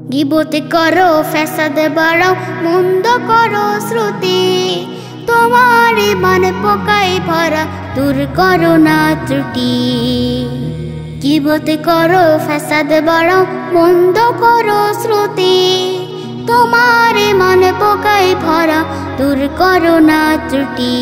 গীবত করো ফ্যাসাদ বাড়াও মন্দ করো শ্রুতি তোমার মান পোকায় ভরা দূর করো না ত্রুটি গীবত করো ফ্যাসাদ বাড়াও মন্দ করো শ্রুতি তোমার মান পোকায় ভরা দূর করো না ত্রুটি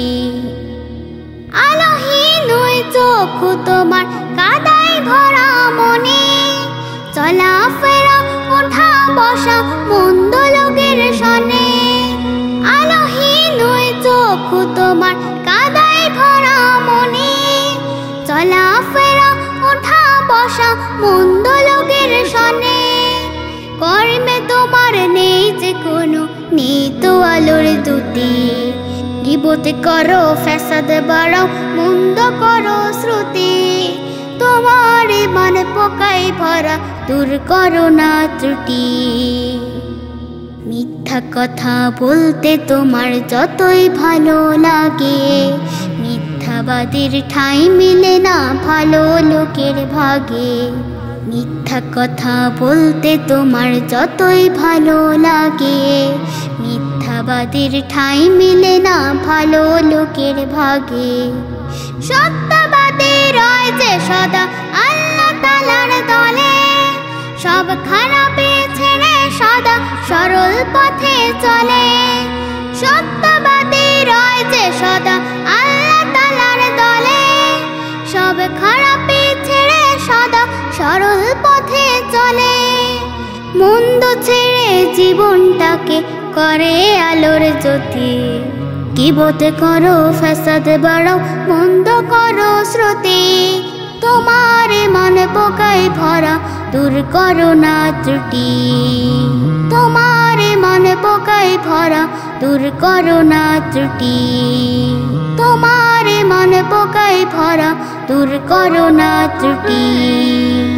আলোহীন ওই চোখ তোমার কাদায় ভরা মনে চলাফেরা ওঠা বসা মন্দ লোকের সনে আলোহীন ওই চোখ তোমার কাদায় ভরা মনে চলাফেরা ওঠা বসা মন্দ লোকের সনে কর্মে তোমার নেই যে কোনো নেই তো আলোর দুটি গীবত করো ফ্যাসাদ বাড়াও মন্দ করো শ্রুতি তোমার মান পোকায় ভরা দূর করো না ত্রুটি মিথ্যা কথা বলতে তোমার যতই ভালো লাগে মিথ্যাবাদীর ঠাঁই মিলে না ভালো লোকের ভাগে মিথ্যা কথা বলতে তোমার যতই ভালো লাগে মিথ্যাবাদীর ঠাঁই মিলে না ভালো লোকের ভাগে সত্যবাদী রয় যে সদা আল্লাহ তাআলার দলে সব খারাপে ছেড়ে সদা সরল পথে চলে সত্যবাদী রয় যে সদা আল্লাহ তাআলার দলে সব খারাপে ছেড়ে সদা সরল পথে চলে মন্দ ছেড়ে জীবনটাকে করে আলোর জ্যোতি গীবত করো ফ্যাসাদ বাড়াও মন্দ করো শ্রুতি তোমার মান পোকায় ভরা দূর করো না ত্রুটি তোমার মান পোকায় ভরা দূর করো না ত্রুটি তোমার মান পোকায় ভরা দূর করো না ত্রুটি।